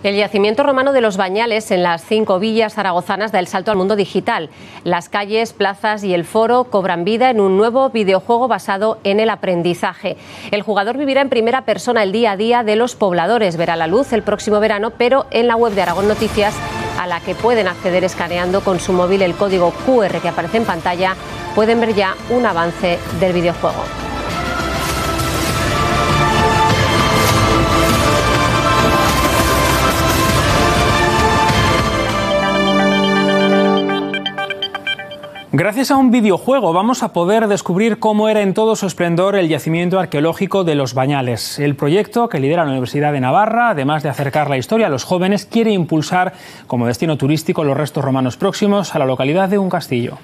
El yacimiento romano de los Bañales en las 5 villas zaragozanas da el salto al mundo digital. Las calles, plazas y el foro cobran vida en un nuevo videojuego basado en el aprendizaje. El jugador vivirá en primera persona el día a día de los pobladores. Verá la luz el próximo verano, pero en la web de Aragón Noticias, a la que pueden acceder escaneando con su móvil el código QR que aparece en pantalla, pueden ver ya un avance del videojuego. Gracias a un videojuego vamos a poder descubrir cómo era en todo su esplendor el yacimiento arqueológico de los Bañales. El proyecto, que lidera la Universidad de Navarra, además de acercar la historia a los jóvenes, quiere impulsar como destino turístico los restos romanos próximos a la localidad de un castillo.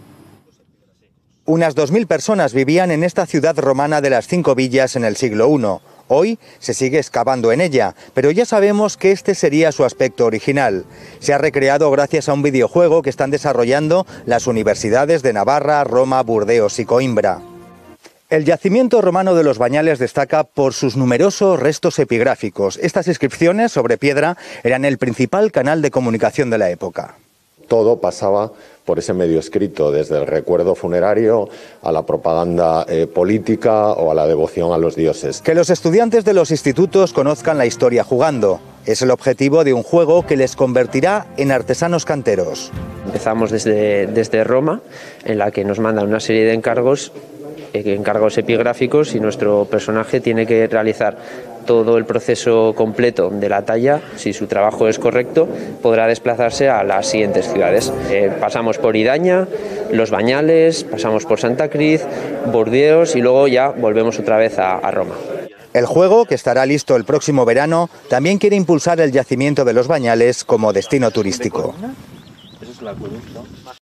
Unas 2000 personas vivían en esta ciudad romana de las 5 villas en el siglo I. Hoy se sigue excavando en ella, pero ya sabemos que este sería su aspecto original. Se ha recreado gracias a un videojuego que están desarrollando las universidades de Navarra, Roma, Burdeos y Coimbra. El yacimiento romano de los Bañales destaca por sus numerosos restos epigráficos. Estas inscripciones sobre piedra eran el principal canal de comunicación de la época. Todo pasaba por ese medio escrito, desde el recuerdo funerario a la propaganda política o a la devoción a los dioses. Que los estudiantes de los institutos conozcan la historia jugando. Es el objetivo de un juego que les convertirá en artesanos canteros. Empezamos desde Roma, en la que nos mandan una serie de encargos epigráficos, y nuestro personaje tiene que realizar todo el proceso completo de la talla. Si su trabajo es correcto, podrá desplazarse a las siguientes ciudades. Pasamos por Idaña, Los Bañales, pasamos por Santa Cruz, Burdeos y luego ya volvemos otra vez a Roma. El juego, que estará listo el próximo verano, también quiere impulsar el yacimiento de los Bañales como destino turístico.